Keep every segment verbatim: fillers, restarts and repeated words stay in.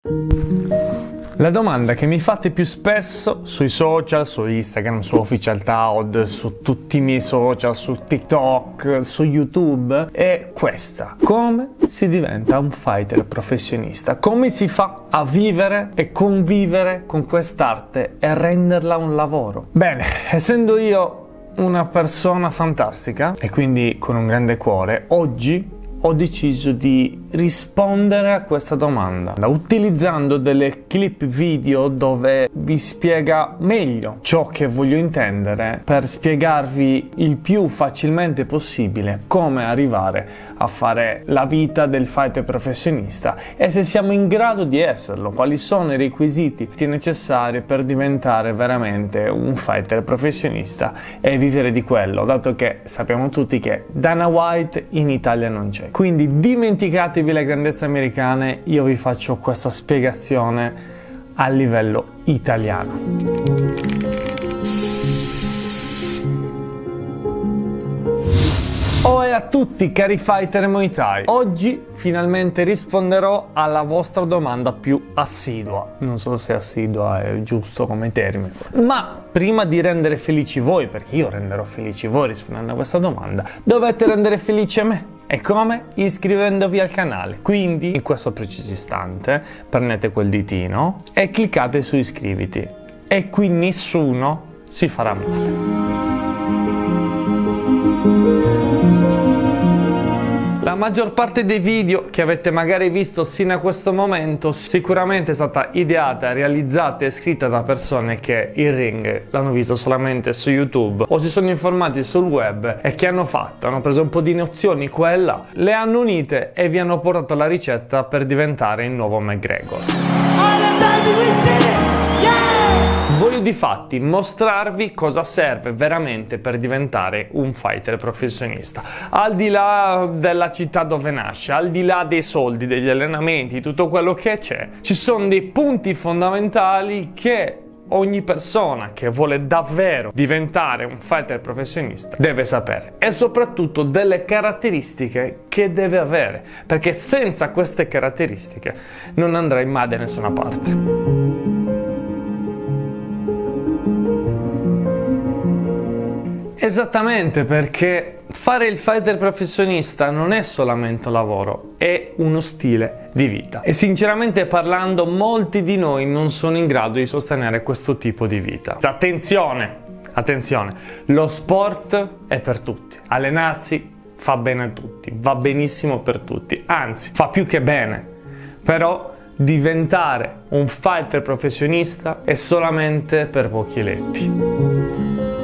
La domanda che mi fate più spesso sui social, su Instagram, su Official Taud, su tutti i miei social, su TikTok, su YouTube è questa: come si diventa un fighter professionista? Come si fa a vivere e convivere con quest'arte e renderla un lavoro? Bene, essendo io una persona fantastica e quindi con un grande cuore, oggi ho deciso di rispondere a questa domanda utilizzando delle clip video dove vi spiega meglio ciò che voglio intendere, per spiegarvi il più facilmente possibile come arrivare a fare la vita del fighter professionista e se siamo in grado di esserlo, quali sono i requisiti necessari per diventare veramente un fighter professionista e vivere di quello, dato che sappiamo tutti che Dana White in Italia non c'è. Quindi dimenticatevi le grandezze americane, io vi faccio questa spiegazione a livello italiano. Oi a tutti cari fighter Muay Thai, oggi finalmente risponderò alla vostra domanda più assidua, non so se assidua è giusto come termine, ma prima di rendere felici voi, perché io renderò felici voi rispondendo a questa domanda, dovete rendere felice me. E come? Iscrivendovi al canale. Quindi in questo preciso istante prendete quel ditino e cliccate su iscriviti e qui nessuno si farà male. La maggior parte dei video che avete magari visto sino a questo momento sicuramente è stata ideata, realizzata e scritta da persone che il ring l'hanno visto solamente su YouTube o si sono informati sul web e che hanno fatto, hanno preso un po' di nozioni qua e là, le hanno unite e vi hanno portato la ricetta per diventare il nuovo McGregor. Voglio difatti mostrarvi cosa serve veramente per diventare un fighter professionista, al di là della città dove nasce, al di là dei soldi, degli allenamenti, tutto quello che c'è. Ci sono dei punti fondamentali che ogni persona che vuole davvero diventare un fighter professionista deve sapere, e soprattutto delle caratteristiche che deve avere, perché senza queste caratteristiche non andrai mai da nessuna parte. Esattamente, perché fare il fighter professionista non è solamente un lavoro, è uno stile di vita. E sinceramente parlando, molti di noi non sono in grado di sostenere questo tipo di vita. Attenzione, attenzione, lo sport è per tutti. Allenarsi fa bene a tutti, va benissimo per tutti, anzi, fa più che bene. Però diventare un fighter professionista è solamente per pochi eletti.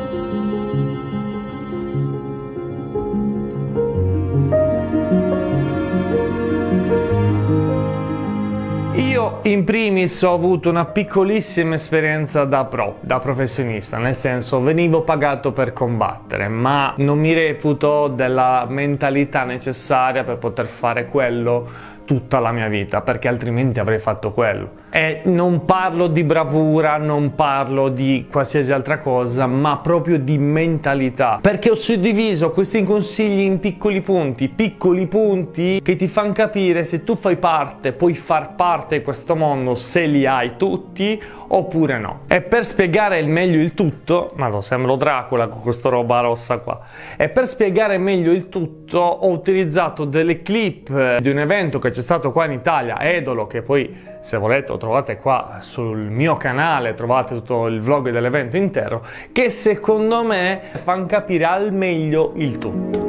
Io in primis ho avuto una piccolissima esperienza da pro, da professionista, nel senso venivo pagato per combattere, ma non mi reputo della mentalità necessaria per poter fare quello tutta la mia vita, perché altrimenti avrei fatto quello. E non parlo di bravura, non parlo di qualsiasi altra cosa, ma proprio di mentalità, perché ho suddiviso questi consigli in piccoli punti, piccoli punti che ti fanno capire se tu fai parte, puoi far parte di questo mondo, se li hai tutti oppure no. E per spiegare meglio il tutto, ma lo sembro Dracula con questa roba rossa qua, e per spiegare meglio il tutto ho utilizzato delle clip di un evento che c'è stato qua in Italia, Edolo, che poi se volete lo trovate qua sul mio canale, trovate tutto il vlog dell'evento intero, che secondo me fanno capire al meglio il tutto.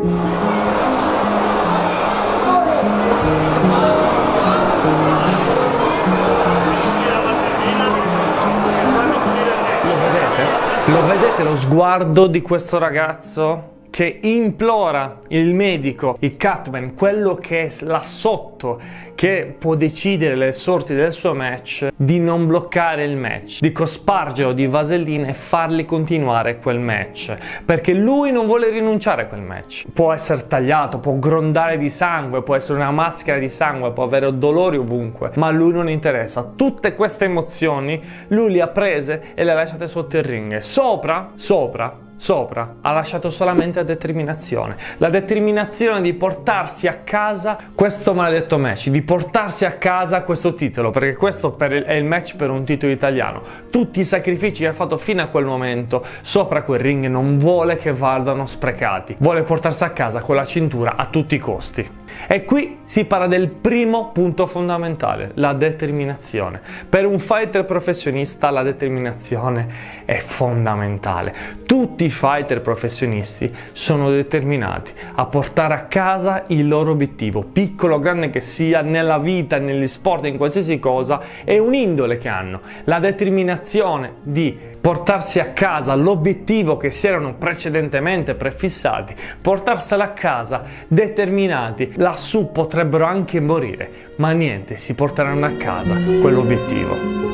Lo vedete? Lo vedete lo sguardo di questo ragazzo? Che implora il medico, il cutman, quello che è là sotto, che può decidere le sorti del suo match, di non bloccare il match, di cospargerlo di vaselina e fargli continuare quel match, perché lui non vuole rinunciare a quel match. Può essere tagliato, può grondare di sangue, può essere una maschera di sangue, può avere dolori ovunque, ma a lui non interessa. Tutte queste emozioni lui le ha prese e le ha lasciate sotto il ring. E sopra, sopra, sopra ha lasciato solamente la determinazione, la determinazione di portarsi a casa questo maledetto match, di portarsi a casa questo titolo, perché questo per il, è il match per un titolo italiano. Tutti i sacrifici che ha fatto fino a quel momento sopra quel ring non vuole che vadano sprecati, vuole portarsi a casa con la cintura a tutti i costi. E qui si parla del primo punto fondamentale, la determinazione. Per un fighter professionista la determinazione è fondamentale. Tutti i fighter professionisti sono determinati a portare a casa il loro obiettivo, piccolo o grande che sia, nella vita, negli sport, in qualsiasi cosa, è un'indole che hanno, la determinazione di portarsi a casa l'obiettivo che si erano precedentemente prefissati, portarsela a casa determinati. Lassù potrebbero anche morire, ma niente, si porteranno a casa quell'obiettivo.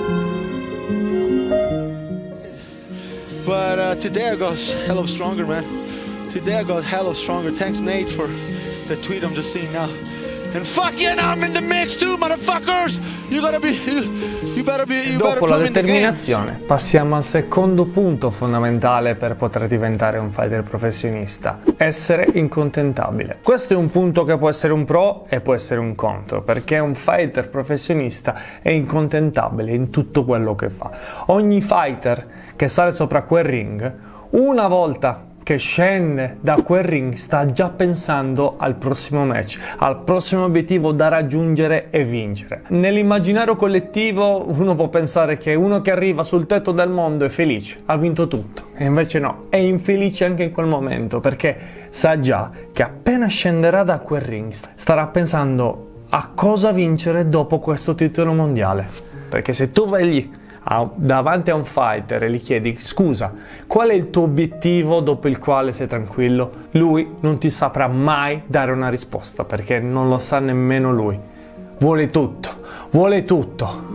But uh, today I got hell of stronger, man. Today I got hell of stronger. Thanks, Nate, for the tweet I'm just seeing now. And fucking I'm in the mix too, motherfuckers! You gotta be, you, you better be, you better Dopo la come in the game. determinazione, passiamo al secondo punto fondamentale per poter diventare un fighter professionista: essere incontentabile. Questo è un punto che può essere un pro e può essere un contro, perché un fighter professionista è incontentabile in tutto quello che fa. Ogni fighter che sale sopra quel ring, una volta che scende da quel ring, sta già pensando al prossimo match, al prossimo obiettivo da raggiungere e vincere. Nell'immaginario collettivo uno può pensare che uno che arriva sul tetto del mondo è felice, ha vinto tutto, e invece no, è infelice anche in quel momento, perché sa già che appena scenderà da quel ring starà pensando a cosa vincere dopo questo titolo mondiale. Perché se tu vai lì davanti a un fighter e gli chiedi scusa, qual è il tuo obiettivo dopo il quale sei tranquillo, lui non ti saprà mai dare una risposta, perché non lo sa nemmeno lui. Vuole tutto, vuole tutto.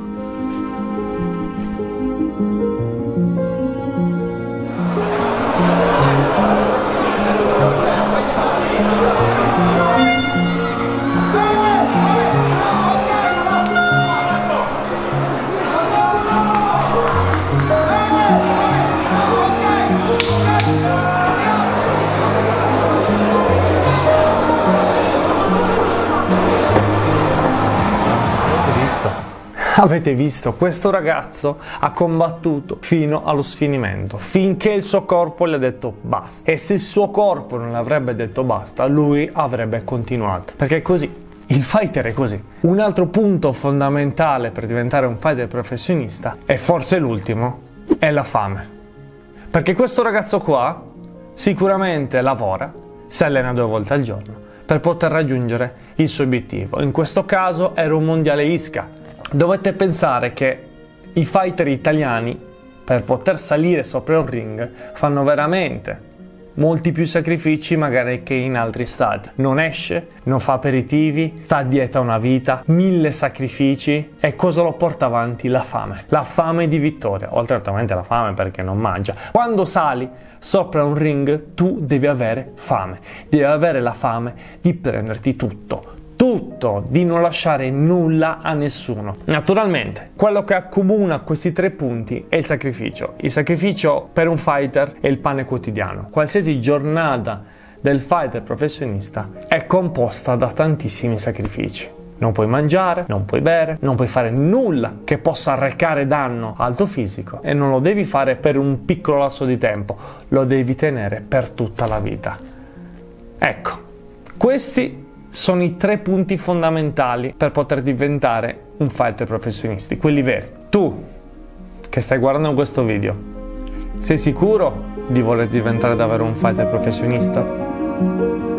Avete visto? Questo ragazzo ha combattuto fino allo sfinimento, finché il suo corpo gli ha detto basta. E se il suo corpo non avrebbe detto basta, lui avrebbe continuato. Perché è così. Il fighter è così. Un altro punto fondamentale per diventare un fighter professionista, e forse l'ultimo, è la fame. Perché questo ragazzo qua sicuramente lavora, si allena due volte al giorno per poter raggiungere il suo obiettivo. In questo caso era un mondiale I S C A. Dovete pensare che i fighter italiani, per poter salire sopra un ring, fanno veramente molti più sacrifici magari che in altri stati. Non esce, non fa aperitivi, sta a dieta una vita, mille sacrifici. E cosa lo porta avanti? La fame. La fame di vittoria, oltre ovviamente la fame perché non mangia. Quando sali sopra un ring tu devi avere fame, devi avere la fame di prenderti tutto. Tutto, di non lasciare nulla a nessuno. Naturalmente, quello che accomuna questi tre punti è il sacrificio. Il sacrificio per un fighter è il pane quotidiano. Qualsiasi giornata del fighter professionista è composta da tantissimi sacrifici. Non puoi mangiare, non puoi bere, non puoi fare nulla che possa arrecare danno al tuo fisico, e non lo devi fare per un piccolo lasso di tempo, lo devi tenere per tutta la vita. Ecco, questi sono i tre punti fondamentali per poter diventare un fighter professionista, quelli veri. Tu che stai guardando questo video, sei sicuro di voler diventare davvero un fighter professionista?